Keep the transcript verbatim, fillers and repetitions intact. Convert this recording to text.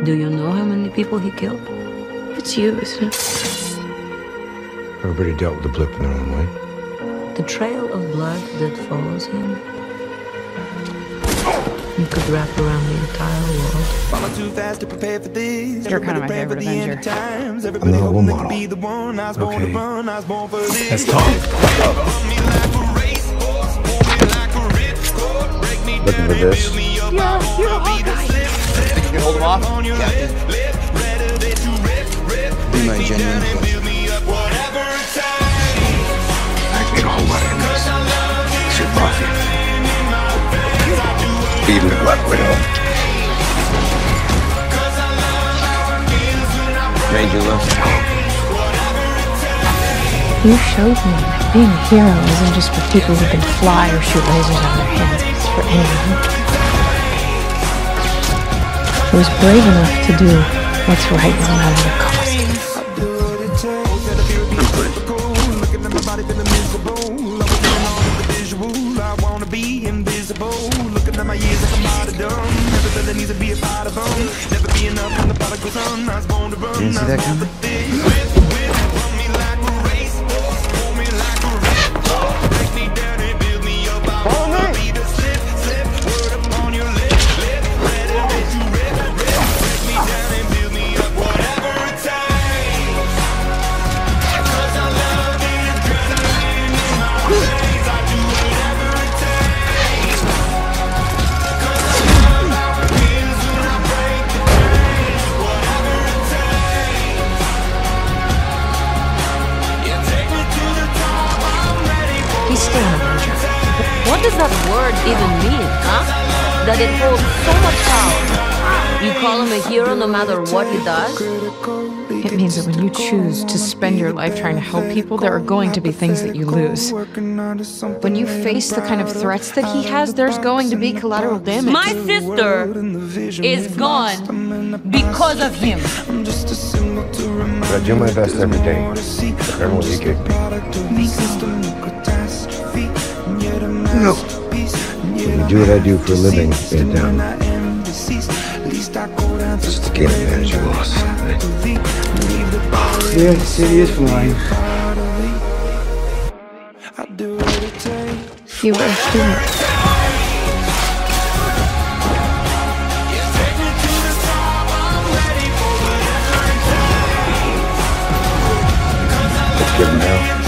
Do you know how many people he killed? It's you, isn't it? Everybody dealt with the blip in their own way. The trail of blood that follows him. You could wrap around the entire world. You're kind of my favorite Avenger. I'm the role model. Okay. Let's talk. Looking for this? Yeah, you're a Hawkeye. Think you can hold him off? Captain. Be my genuine pleasure. I make a whole lot of enemies. It's your profit. Even the Black Widow. Made you love it. You showed me that being a hero isn't just for people who can fly or shoot lasers out of their hands. It's for anyone. Who is brave enough to do what's right no matter the cost. Didn't see that coming? He's still an Avenger. What does that word even mean, huh? That it holds so much power. You call him a hero no matter what he does? It means that when you choose to spend your life trying to help people, there are going to be things that you lose. When you face the kind of threats that he has, there's going to be collateral damage. My sister is gone because of him. But I do my best every day. Everyone will kick me. No. When you do what I do for a living, bend down. Just to gain advantage you lost. Right? Yeah, the city is flying. You were a hero. Let's get him now.